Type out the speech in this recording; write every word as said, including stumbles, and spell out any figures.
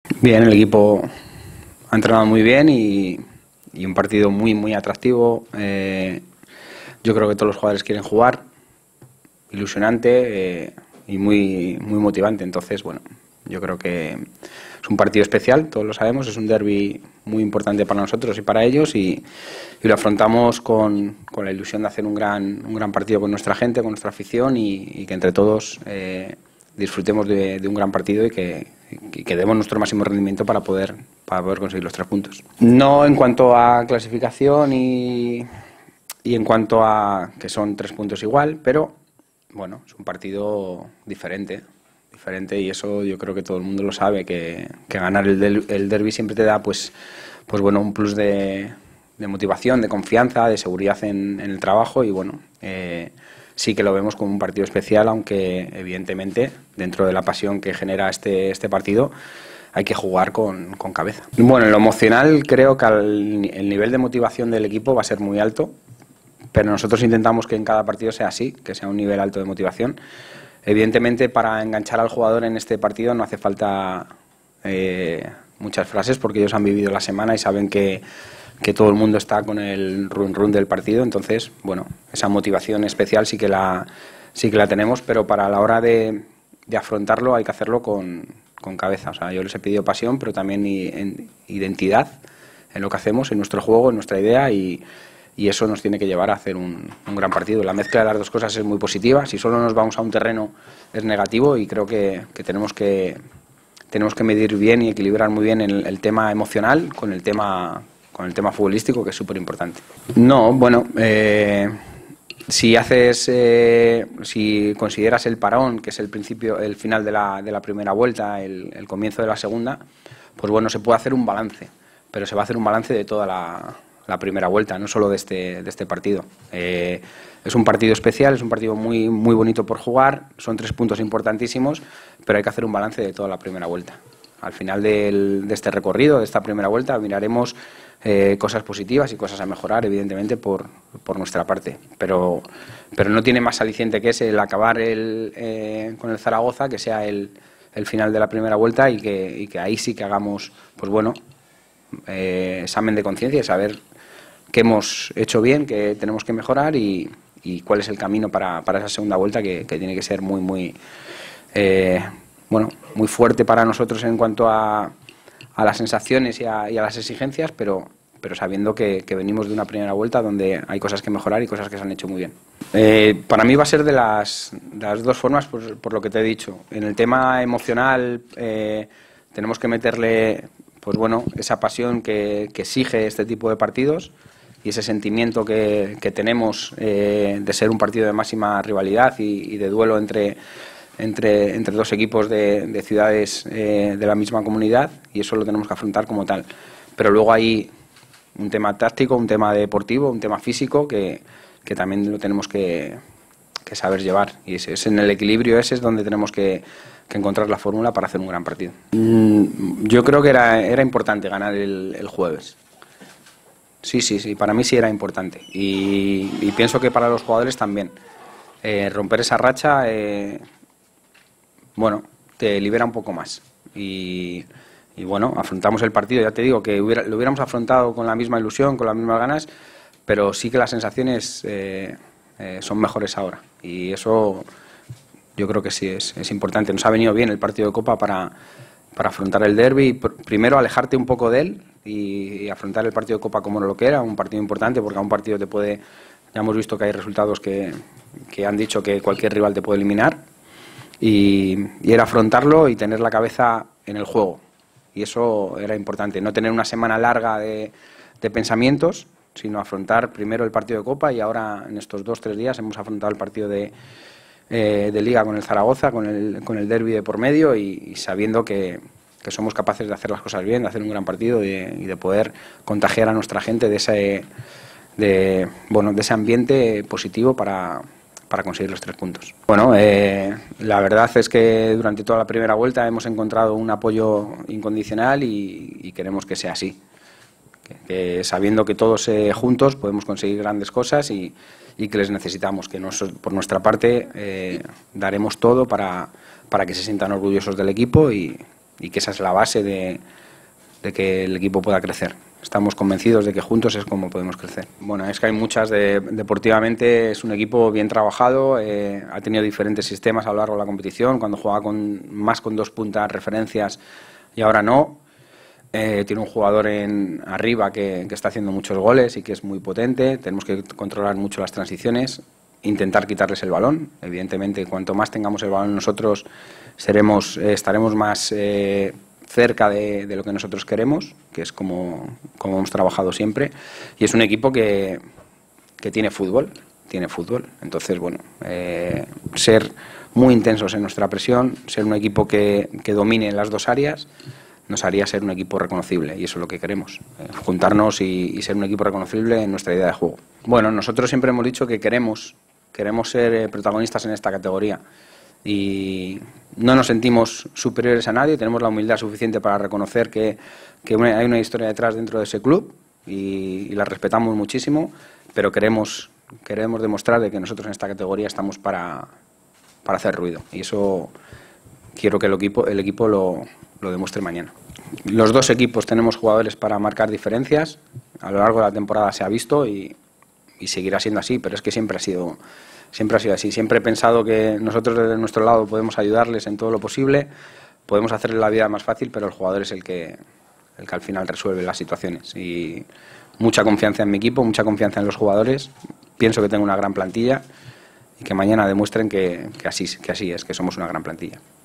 Bien, el equipo ha entrenado muy bien y, y un partido muy, muy atractivo. Eh, yo creo que todos los jugadores quieren jugar, ilusionante eh, y muy, muy motivante. Entonces, bueno, yo creo que es un partido especial, todos lo sabemos, es un derbi muy importante para nosotros y para ellos y, y lo afrontamos con, con la ilusión de hacer un gran, un gran partido con nuestra gente, con nuestra afición y, y que entre todos eh, disfrutemos de, de un gran partido y que, y que demos nuestro máximo rendimiento para poder, para poder conseguir los tres puntos. No en cuanto a clasificación y, y en cuanto a que son tres puntos igual, pero bueno, es un partido diferente. diferente y eso yo creo que todo el mundo lo sabe, que, que ganar el, del, el derbi siempre te da pues, pues bueno, un plus de, de motivación, de confianza, de seguridad en, en el trabajo y bueno, eh, sí que lo vemos como un partido especial, aunque evidentemente dentro de la pasión que genera este, este partido hay que jugar con, con cabeza. Bueno, en lo emocional creo que al, el nivel de motivación del equipo va a ser muy alto, pero nosotros intentamos que en cada partido sea así, que sea un nivel alto de motivación. Evidentemente, para enganchar al jugador en este partido no hace falta eh, muchas frases porque ellos han vivido la semana y saben que, que todo el mundo está con el run run del partido. Entonces, bueno, esa motivación especial sí que la, sí que la tenemos, pero para la hora de, de afrontarlo hay que hacerlo con, con cabeza. O sea, yo les he pedido pasión, pero también en identidad en lo que hacemos, en nuestro juego, en nuestra idea y y eso nos tiene que llevar a hacer un, un gran partido. La mezcla de las dos cosas es muy positiva. Si solo nos vamos a un terreno es negativo y creo que, que tenemos que tenemos que medir bien y equilibrar muy bien el, el tema emocional con el tema con el tema futbolístico, que es súper importante. No, bueno, eh, si haces, eh, si consideras el parón, que es el principio, el final de la, de la primera vuelta, el, el comienzo de la segunda, pues bueno, se puede hacer un balance, pero se va a hacer un balance de toda la la primera vuelta, no solo de este, de este partido. Eh, es un partido especial, es un partido muy, muy bonito por jugar, son tres puntos importantísimos, pero hay que hacer un balance de toda la primera vuelta. Al final del, de este recorrido, de esta primera vuelta, miraremos eh, cosas positivas y cosas a mejorar, evidentemente, por, por nuestra parte. Pero, pero no tiene más aliciente que ese, el acabar el, eh, con el Zaragoza, que sea el, el final de la primera vuelta y que, y que ahí sí que hagamos, pues bueno, eh, examen de conciencia y saber qué hemos hecho bien, qué tenemos que mejorar y, y cuál es el camino para, para esa segunda vuelta que, que tiene que ser muy muy eh, bueno muy fuerte para nosotros en cuanto a, a las sensaciones y a, y a las exigencias, pero pero sabiendo que, que venimos de una primera vuelta donde hay cosas que mejorar y cosas que se han hecho muy bien. Eh, para mí va a ser de las, de las dos formas, por, por lo que te he dicho. En el tema emocional eh, tenemos que meterle pues bueno esa pasión que, que exige este tipo de partidos y ese sentimiento que, que tenemos eh, de ser un partido de máxima rivalidad y, y de duelo entre, entre, entre dos equipos de, de ciudades eh, de la misma comunidad, y eso lo tenemos que afrontar como tal. Pero luego hay un tema táctico, un tema deportivo, un tema físico que, que también lo tenemos que, que saber llevar, y es, es en el equilibrio ese es donde tenemos que, que encontrar la fórmula para hacer un gran partido. Mm, yo creo que era, era importante ganar el, el jueves. Sí, sí, sí, para mí sí era importante y, y pienso que para los jugadores también. Eh, romper esa racha, eh, bueno, te libera un poco más y, y bueno, afrontamos el partido, ya te digo que hubiera, lo hubiéramos afrontado con la misma ilusión, con las mismas ganas, pero sí que las sensaciones eh, eh, son mejores ahora y eso yo creo que sí es, es importante. Nos ha venido bien el partido de Copa para, para afrontar el derbi, primero alejarte un poco de él y, y afrontar el partido de Copa como lo que era, un partido importante, porque a un partido te puede, ya hemos visto que hay resultados que, que han dicho que cualquier rival te puede eliminar, y, y era afrontarlo y tener la cabeza en el juego, y eso era importante, no tener una semana larga de, de pensamientos, sino afrontar primero el partido de Copa, y ahora en estos dos, tres días hemos afrontado el partido de, eh, de Liga con el Zaragoza, con el, con el derbi de por medio, y, y sabiendo que que somos capaces de hacer las cosas bien, de hacer un gran partido y de, y de poder contagiar a nuestra gente de ese, de, bueno, de ese ambiente positivo para, para conseguir los tres puntos. Bueno, eh, la verdad es que durante toda la primera vuelta hemos encontrado un apoyo incondicional y, y queremos que sea así. Que, que sabiendo que todos eh, juntos podemos conseguir grandes cosas y, y que les necesitamos, que nos, por nuestra parte eh, daremos todo para, para que se sientan orgullosos del equipo y y que esa es la base de, de que el equipo pueda crecer. Estamos convencidos de que juntos es como podemos crecer. Bueno, es que hay muchas. De, deportivamente es un equipo bien trabajado, eh, ha tenido diferentes sistemas a lo largo de la competición, cuando jugaba con, más con dos puntas referencias y ahora no. Eh, tiene un jugador en arriba que, que está haciendo muchos goles y que es muy potente. Tenemos que controlar mucho las transiciones, intentar quitarles el balón. Evidentemente, cuanto más tengamos el balón nosotros, seremos, eh, estaremos más eh, cerca de, de lo que nosotros queremos, que es como, como hemos trabajado siempre. Y es un equipo que, que tiene fútbol, tiene fútbol. Entonces, bueno, eh, ser muy intensos en nuestra presión, ser un equipo que, que domine las dos áreas, nos haría ser un equipo reconocible, y eso es lo que queremos, eh, juntarnos y, y ser un equipo reconocible en nuestra idea de juego. Bueno, nosotros siempre hemos dicho que queremos, queremos ser eh, protagonistas en esta categoría y no nos sentimos superiores a nadie, tenemos la humildad suficiente para reconocer que, que una, hay una historia detrás dentro de ese club y, y la respetamos muchísimo, pero queremos, queremos demostrar de que nosotros en esta categoría estamos para, para hacer ruido, y eso quiero que el equipo, el equipo lo, lo demuestre mañana. Los dos equipos tenemos jugadores para marcar diferencias, a lo largo de la temporada se ha visto y, y seguirá siendo así, pero es que siempre ha sido, siempre ha sido así. Siempre he pensado que nosotros desde nuestro lado podemos ayudarles en todo lo posible, podemos hacerles la vida más fácil, pero el jugador es el que, el que al final resuelve las situaciones. Y mucha confianza en mi equipo, mucha confianza en los jugadores, pienso que tengo una gran plantilla y que mañana demuestren que, que, así, que así es, que somos una gran plantilla.